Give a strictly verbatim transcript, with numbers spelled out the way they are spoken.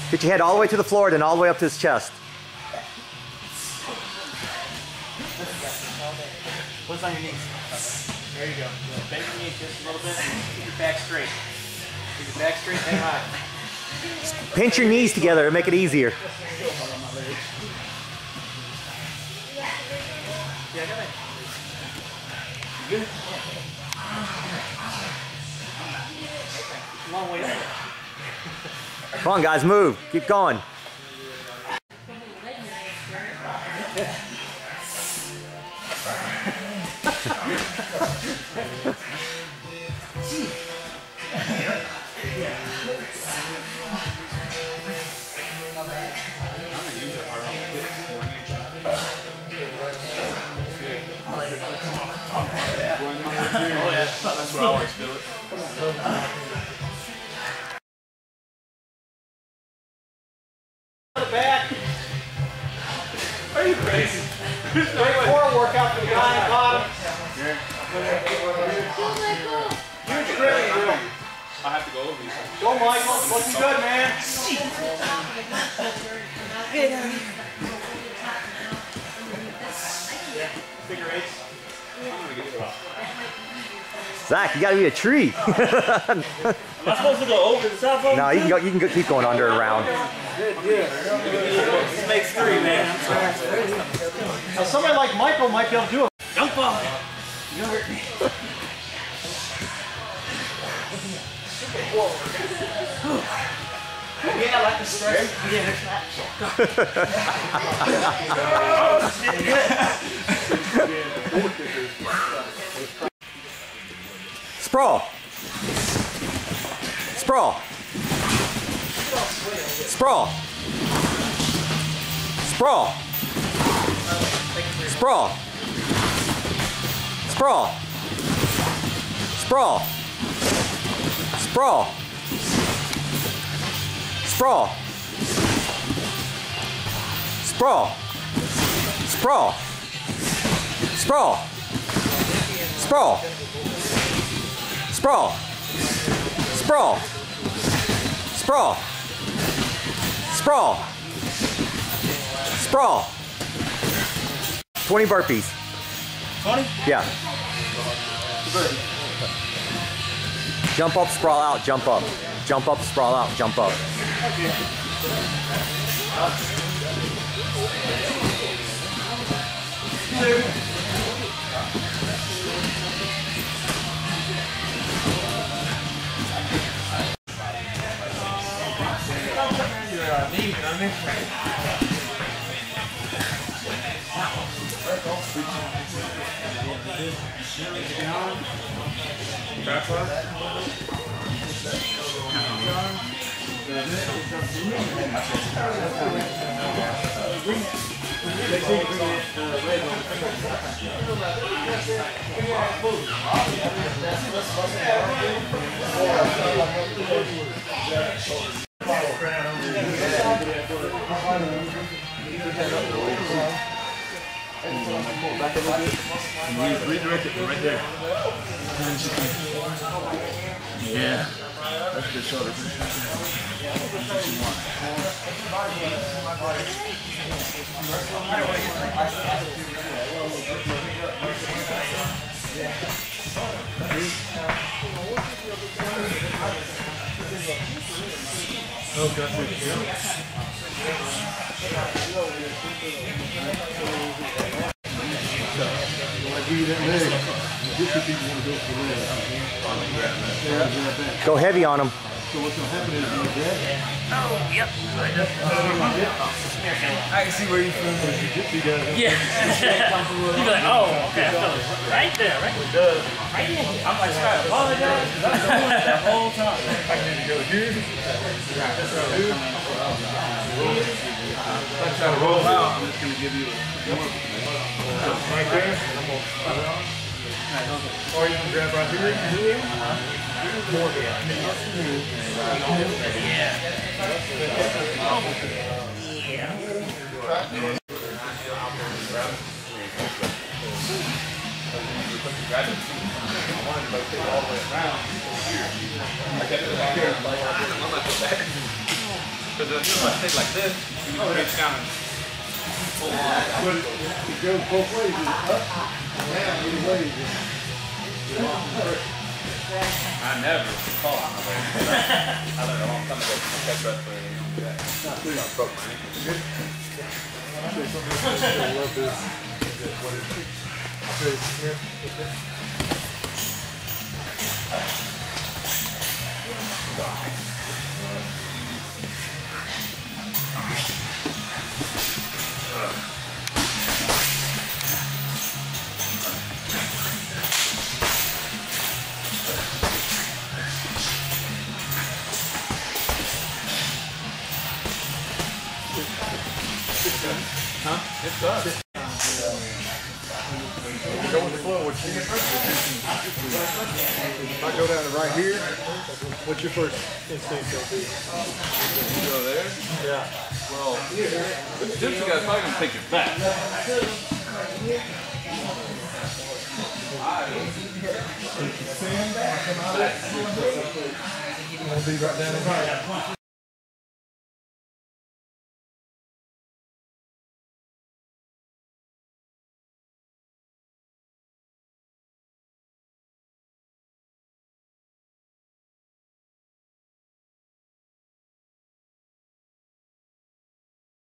Get your head all the way to the floor, then all the way up to his chest. What's on your knees? There you go. Bend your knees just a little bit and keep your back straight. Keep your back straight, hang high. Pinch your knees together and make it easier. Yeah, go ahead. You good? Long way up. Come on, guys, move. Keep going. Oh yeah, that's where I always feel it. Back. Are you crazy? Core workout for the guy at the bottom. Huge grip. I have to go over these. Go, Michael. Looking good, man. Figure eights. I'm gonna get it off. Zach, you gotta be a tree. Am I supposed to go over the top of No, you can go. You can go, keep going under and around. This makes three, man. Now, somebody like Michael might be able to do it. Don't fall. You hurt me. Yeah, I like the stress. Yeah, Sprawl. Sprawl. Sprawl. Sprawl. Sprawl. Sprawl. Sprawl. Sprawl. Sprawl. Sprawl. Sprawl. Sprawl. Sprawl. Sprawl. Sprawl. Sprawl. Sprawl. Sprawl. twenty burpees. twenty? Yeah. Jump up, sprawl out, jump up. Jump up, sprawl out, jump up. Redirect it right there. Yeah. That's a good shoulder. Oh, God. Go heavy on them. So what's going to happen is you grab. Oh, yep. I can see where you're from. Yeah. You'd be like, oh, okay, I feel it right there, right? It does. Right there. I'm like, I apologize, because I'm doing it that whole time. I need to go here. I try to roll out, I'm just going to give you a right there. Or you can grab right here. More yeah. Yeah. Because if I stay like this, you can reach down and pull on. But it, it goes both ways. It's up, down, either way. I never caught my way. I learned a long time ago from my tech wrestler. I broke my ankle. I'll say something else. I love this. What is it? Okay, come here. Huh? It's up. Go with the flow. What you if I go down to right here, what's your first instinct gonna be? You go there? Yeah. Well, the jiu-jitsu guy's probably going to take your back. Stand back, come out. I'll be right down in here.